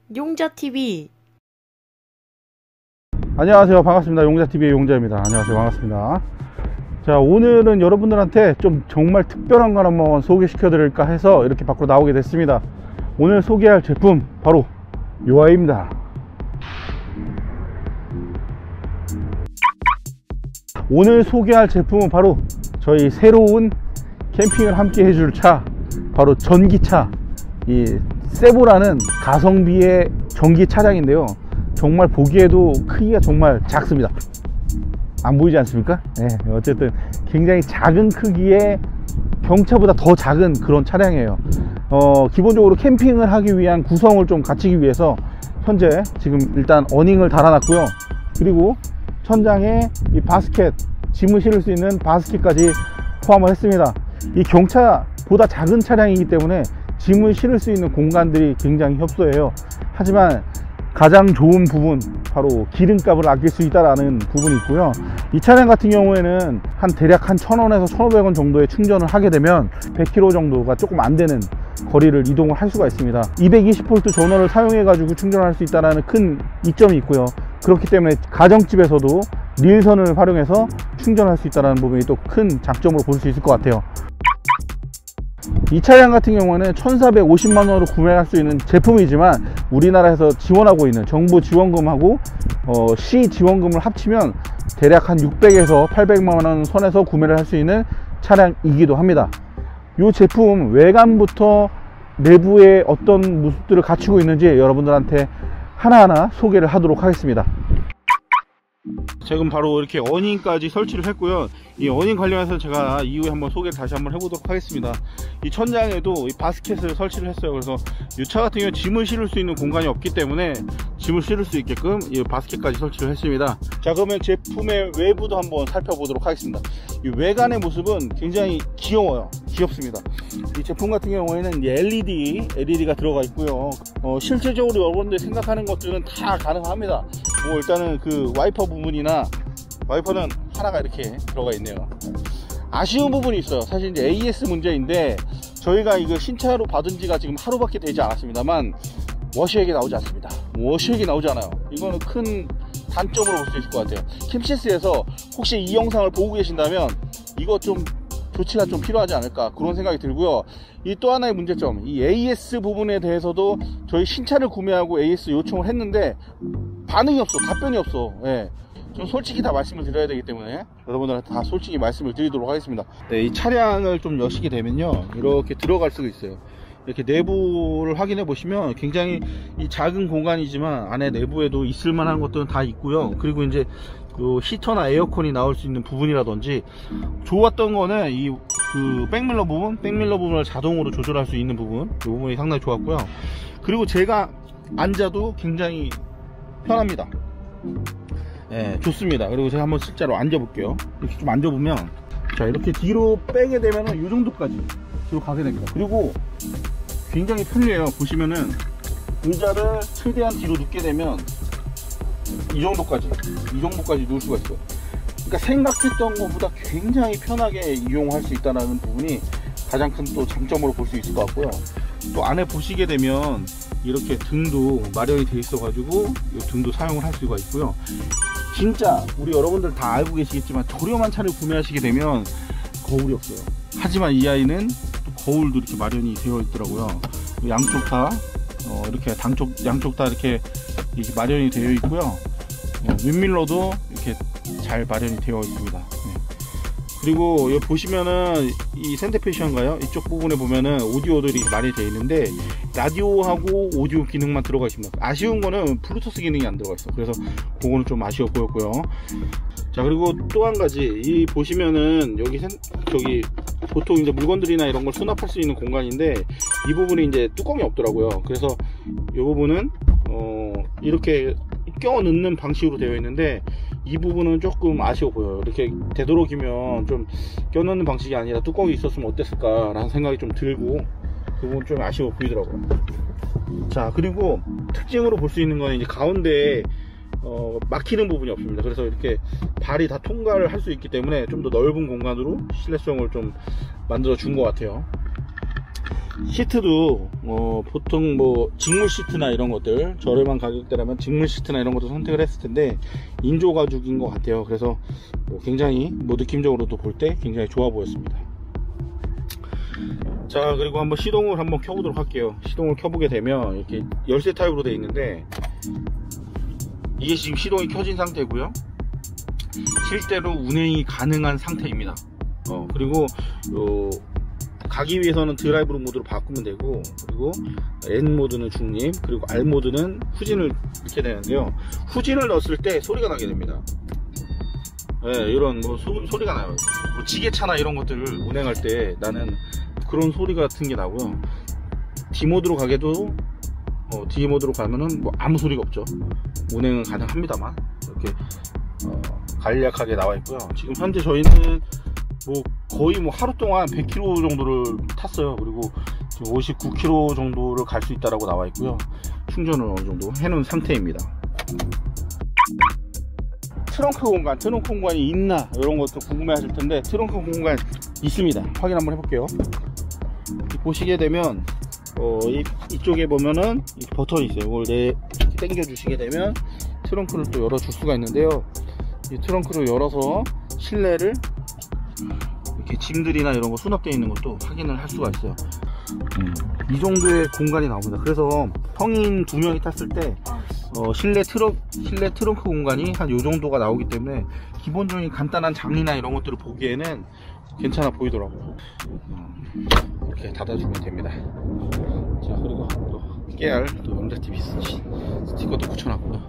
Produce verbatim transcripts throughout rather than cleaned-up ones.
용자티비. 안녕하세요, 반갑습니다. 용자티비의 용자입니다. 안녕하세요, 반갑습니다. 자, 오늘은 여러분들한테 좀 정말 특별한 걸 한번 소개시켜 드릴까 해서 이렇게 밖으로 나오게 됐습니다. 오늘 소개할 제품 바로 요 아이입니다. 오늘 소개할 제품은 바로 저희 새로운 캠핑을 함께 해줄 차, 바로 전기차, 이 세보라는 가성비의 전기 차량인데요, 정말 보기에도 크기가 정말 작습니다. 안 보이지 않습니까? 네, 어쨌든 굉장히 작은 크기의 경차보다 더 작은 그런 차량이에요. 어, 기본적으로 캠핑을 하기 위한 구성을 좀 갖추기 위해서 현재 지금 일단 어닝을 달아놨고요. 그리고 천장에 이 바스켓, 짐을 실을 수 있는 바스켓까지 포함을 했습니다. 이 경차보다 작은 차량이기 때문에 짐을 실을 수 있는 공간들이 굉장히 협소해요. 하지만 가장 좋은 부분, 바로 기름값을 아낄 수 있다는 부분이 있고요. 이 차량 같은 경우에는 한 대략 한 천 원에서 천오백 원 정도의 충전을 하게 되면 백 킬로미터 정도가 조금 안 되는 거리를 이동을 할 수가 있습니다. 이백이십 볼트 전원을 사용해 가지고 충전할 수 있다는 큰 이점이 있고요. 그렇기 때문에 가정집에서도 릴선을 활용해서 충전할 수 있다는 부분이 또 큰 장점으로 볼 수 있을 것 같아요. 이 차량 같은 경우는 천사백오십만 원으로 구매할 수 있는 제품이지만 우리나라에서 지원하고 있는 정부 지원금하고 어, 시 지원금을 합치면 대략 한 육백에서 팔백만 원 선에서 구매를 할 수 있는 차량이기도 합니다. 이 제품 외관부터 내부에 어떤 모습들을 갖추고 있는지 여러분들한테 하나하나 소개를 하도록 하겠습니다. 지금 바로 이렇게 어닝까지 설치를 했고요. 이 어닝 관련해서 제가 이후에 한번 소개를 다시 한번 해보도록 하겠습니다. 이 천장에도 이 바스켓을 설치를 했어요. 그래서 이 차 같은 경우 짐을 실을 수 있는 공간이 없기 때문에 짐을 실을 수 있게끔 이 바스켓까지 설치를 했습니다. 자, 그러면 제품의 외부도 한번 살펴보도록 하겠습니다. 이 외관의 모습은 굉장히 귀여워요. 귀엽습니다. 이 제품 같은 경우에는 엘이디, 엘이디가 들어가 있고요. 어, 실질적으로 여러분들 생각하는 것들은 다 가능합니다. 뭐 일단은 그 와이퍼 부분이나 와이퍼는 하나가 이렇게 들어가 있네요. 아쉬운 부분이 있어요. 사실 이제 에이에스 문제인데 저희가 이거 신차로 받은 지가 지금 하루밖에 되지 않았습니다만 워시액이 나오지 않습니다. 워시액이 나오지 않아요. 이거는 큰 단점으로 볼 수 있을 것 같아요. 캠시스에서 혹시 이 영상을 보고 계신다면 이거 좀 조치가 좀 필요하지 않을까, 그런 생각이 들고요. 이 또 하나의 문제점, 이 에이에스 부분에 대해서도 저희 신차를 구매하고 에이에스 요청을 했는데 반응이 없어, 답변이 없어. 예. 좀 솔직히 다 말씀을 드려야 되기 때문에 여러분들한테 다 솔직히 말씀을 드리도록 하겠습니다. 네, 이 차량을 좀 여시게 되면요, 이렇게 들어갈 수가 있어요. 이렇게 내부를 확인해 보시면 굉장히 이 작은 공간이지만 안에 내부에도 있을 만한 것들은 다 있고요. 그리고 이제 그 히터나 에어컨이 나올 수 있는 부분이라든지, 좋았던 거는 이 그 백밀러 부분, 백밀러 부분을 자동으로 조절할 수 있는 부분, 이 부분이 상당히 좋았고요. 그리고 제가 앉아도 굉장히 편합니다. 예, 좋습니다. 그리고 제가 한번 실제로 앉아볼게요. 이렇게 좀 앉아보면, 자, 이렇게 뒤로 빼게 되면은 이 정도까지 뒤로 가게 됩니다. 그리고 굉장히 편리해요. 보시면은 의자를 최대한 뒤로 눕게 되면 이 정도까지, 이 정도까지 누울 수가 있어요. 그러니까 생각했던 것보다 굉장히 편하게 이용할 수 있다는 부분이 가장 큰 또 장점으로 볼 수 있을 것 같고요. 또 안에 보시게 되면 이렇게 등도 마련이 되어 있어 가지고 이 등도 사용을 할 수가 있고요. 진짜 우리 여러분들 다 알고 계시겠지만 저렴한 차를 구매하시게 되면 거울이 없어요. 하지만 이 아이는 또 거울도 이렇게 마련이 되어 있더라고요. 양쪽 다 어, 이렇게 양쪽 양쪽 다 이렇게, 이렇게 마련이 되어 있고요. 어, 윈밀러도 이렇게 잘 마련이 되어 있습니다. 네. 그리고 여기 보시면은 이 센터페시인가요? 이쪽 부분에 보면은 오디오들이 많이 되어 있는데 라디오하고 오디오 기능만 들어가 있습니다. 아쉬운 거는 블루투스 기능이 안 들어가 있어. 그래서 그거는 좀 아쉬워 보였고요. 자, 그리고 또 한 가지, 이 보시면은 여기 센, 저기 보통 이제 물건들이나 이런 걸 수납할 수 있는 공간인데 이 부분이 이제 뚜껑이 없더라고요. 그래서 이 부분은 어 이렇게 껴 넣는 방식으로 되어 있는데 이 부분은 조금 아쉬워 보여요. 이렇게 되도록이면 좀 껴 넣는 방식이 아니라 뚜껑이 있었으면 어땠을까 라는 생각이 좀 들고, 그 부분 좀 아쉬워 보이더라고요. 자, 그리고 특징으로 볼 수 있는 거는 이제 가운데에 어, 막히는 부분이 없습니다. 그래서 이렇게 발이 다 통과를 할 수 있기 때문에 좀 더 넓은 공간으로 실내성을 좀 만들어 준 것 같아요. 시트도 어, 보통 뭐 직물 시트나 이런 것들, 저렴한 가격대라면 직물 시트나 이런 것도 선택을 했을 텐데 인조 가죽인 것 같아요. 그래서 뭐 굉장히 뭐 느낌적으로도 볼 때 굉장히 좋아 보였습니다. 자, 그리고 한번 시동을 한번 켜보도록 할게요. 시동을 켜보게 되면 이렇게 열쇠 타입으로 되어 있는데, 이게 지금 시동이 켜진 상태고요, 실제로 운행이 가능한 상태입니다. 어, 그리고 요 가기 위해서는 드라이브 모드로 바꾸면 되고, 그리고 N 모드는 중립, 그리고 R 모드는 후진을 넣게 되는데요, 후진을 넣었을 때 소리가 나게 됩니다. 네, 이런 뭐 소, 소리가 나요. 뭐 지게차나 이런 것들을 운행할 때 나는 그런 소리 같은 게 나고요. D 모드로 가게도 어, D 모드로 가면은 뭐 아무 소리가 없죠. 운행은 가능합니다만 이렇게 어, 간략하게 나와 있고요. 지금 현재 저희는 뭐 거의 뭐 하루 동안 백 킬로미터 정도를 탔어요. 그리고 지금 오십구 킬로미터 정도를 갈 수 있다라고 나와 있고요. 충전을 어느 정도 해놓은 상태입니다. 트렁크 공간, 트렁크 공간이 있나 이런 것도 궁금해 하실 텐데, 트렁크 공간 있습니다. 확인 한번 해볼게요. 보시게 되면 어, 이, 이쪽에 보면은 이 버튼이 있어요. 이걸 내 당겨 주시게 되면 트렁크를 또 열어 줄 수가 있는데요, 이 트렁크를 열어서 실내를 이렇게 짐들이나 이런 거 수납되어 있는 것도 확인을 할 수가 있어요. 음, 이 정도의 공간이 나옵니다. 그래서 성인 두 명이 tas을 때 어, 실내 트렁 실내 트렁크 공간이 한 요 정도가 나오기 때문에 기본적인 간단한 장리나 이런 것들을 보기에는 괜찮아 보이더라고요. 음, 이렇게 닫아주면 됩니다. 자, 그리고 또 깨알 또 용자티비 스티커도 붙여놨고요.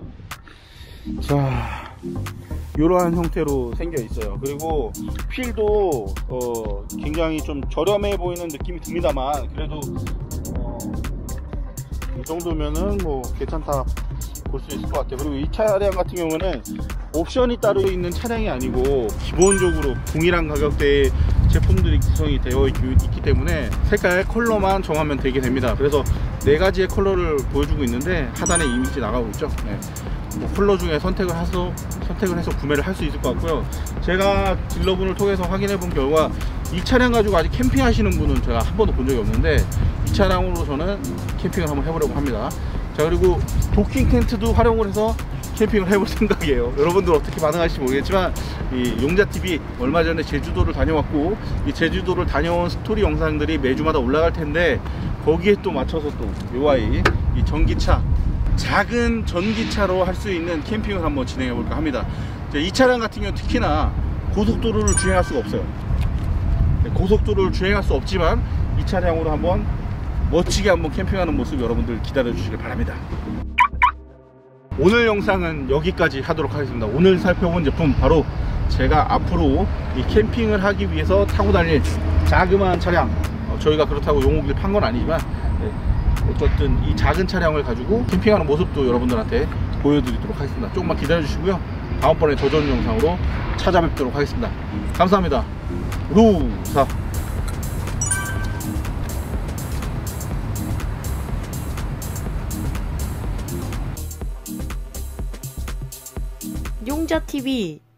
자, 이러한 형태로 생겨 있어요. 그리고 휠도 어, 굉장히 좀 저렴해 보이는 느낌이 듭니다만, 그래도 어, 이 정도면은 뭐 괜찮다 볼 수 있을 것 같아요. 그리고 이 차량 같은 경우는 옵션이 따로 있는 차량이 아니고 기본적으로 동일한 가격대의 제품들이 구성이 되어 있, 있기 때문에 색깔 컬러만 정하면 되게 됩니다. 그래서 네 가지의 컬러를 보여주고 있는데 하단에 이미지 나가고 있죠. 네. 뭐 컬러 중에 선택을 해서 선택을 해서 구매를 할 수 있을 것 같고요. 제가 딜러분을 통해서 확인해 본 결과 이 차량 가지고 아직 캠핑 하시는 분은 제가 한 번도 본 적이 없는데, 이 차량으로 저는 캠핑을 한번 해보려고 합니다. 자, 그리고 도킹 텐트도 활용을 해서 캠핑을 해볼 생각이에요. 여러분들 어떻게 반응하실지 모르겠지만, 이 용자티비 얼마 전에 제주도를 다녀왔고, 이 제주도를 다녀온 스토리 영상들이 매주마다 올라갈 텐데, 거기에 또 맞춰서 또 요 아이 이 전기차, 작은 전기차로 할 수 있는 캠핑을 한번 진행해 볼까 합니다. 이 차량 같은 경우 특히나 고속도로를 주행할 수가 없어요. 고속도로를 주행할 수 없지만 이 차량으로 한번 멋지게 한번 캠핑하는 모습 여러분들 기다려 주시길 바랍니다. 오늘 영상은 여기까지 하도록 하겠습니다. 오늘 살펴본 제품, 바로 제가 앞으로 이 캠핑을 하기 위해서 타고 다닐 자그마한 차량, 어, 저희가 그렇다고 용호기를 판 건 아니지만 네, 어쨌든 이 작은 차량을 가지고 캠핑하는 모습도 여러분들한테 보여드리도록 하겠습니다. 조금만 기다려 주시고요, 다음번에 더 좋은 영상으로 찾아뵙도록 하겠습니다. 감사합니다. 루사. 용자티비